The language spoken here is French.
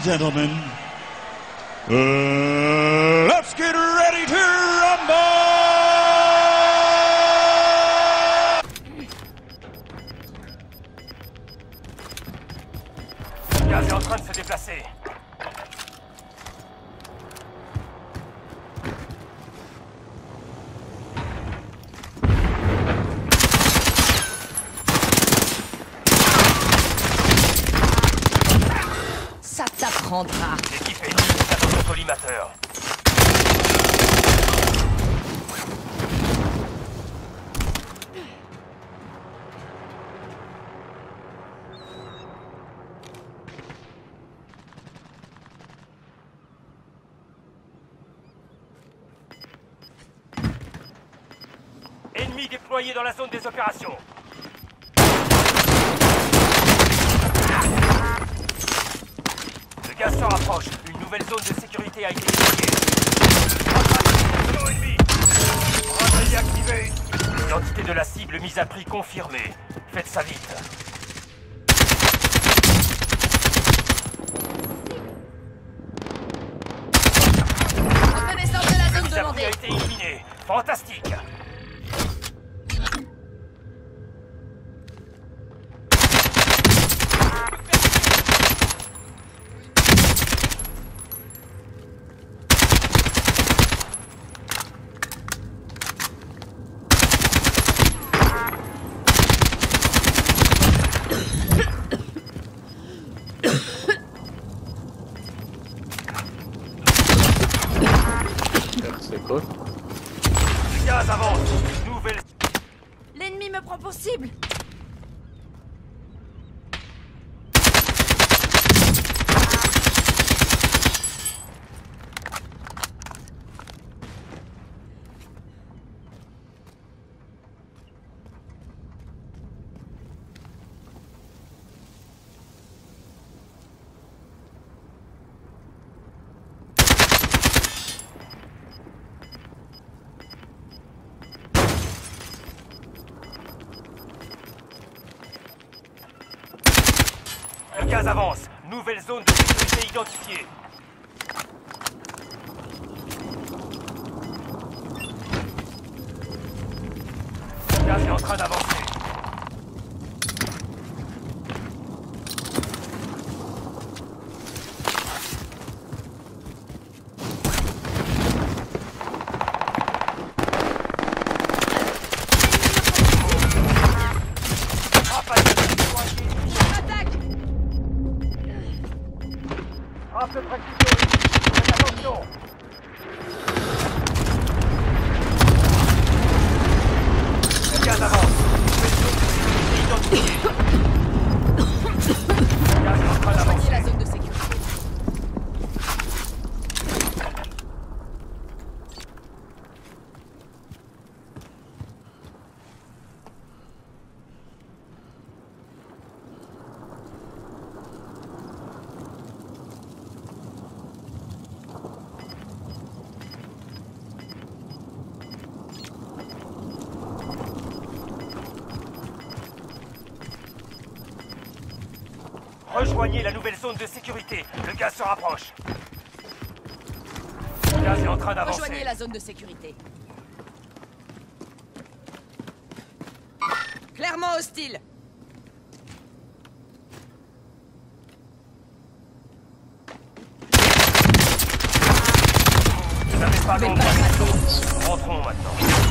and gentlemen, let's get ready to rumble! Le gaz est en train de se déplacer. Ça t'apprendra. L'équipe ennemie est à notre collimateur. Ennemi déployé dans la zone des opérations. Le gaz se rapproche. Une nouvelle zone de sécurité a été débloquée. Ennemi. Bracelet activé. L'identité de la cible mise à prix confirmée. Faites ça vite. Reconnaissance de la zone Mise à prix demandée. a été éliminée. Fantastique. C'est cool. Le gaz avance. Nouvelle... L'ennemi me prend pour cible. Le gaz avance. Nouvelle zone de sécurité identifiée. Le gaz est en train d'avancer. Attaque. Frappe de précision. Faites attention. Le gaz avance. Nouvelle zone de sécurité identifiée. Le gaz est en train Rejoignez d'avancer. la zone de sécurité. Rejoignez la nouvelle zone de sécurité. Le gaz se rapproche. Le gaz est en train d'avancer. Rejoignez la zone de sécurité. Clairement hostile. Vous n'avez pas Mais long pas de grave. Rentrons maintenant.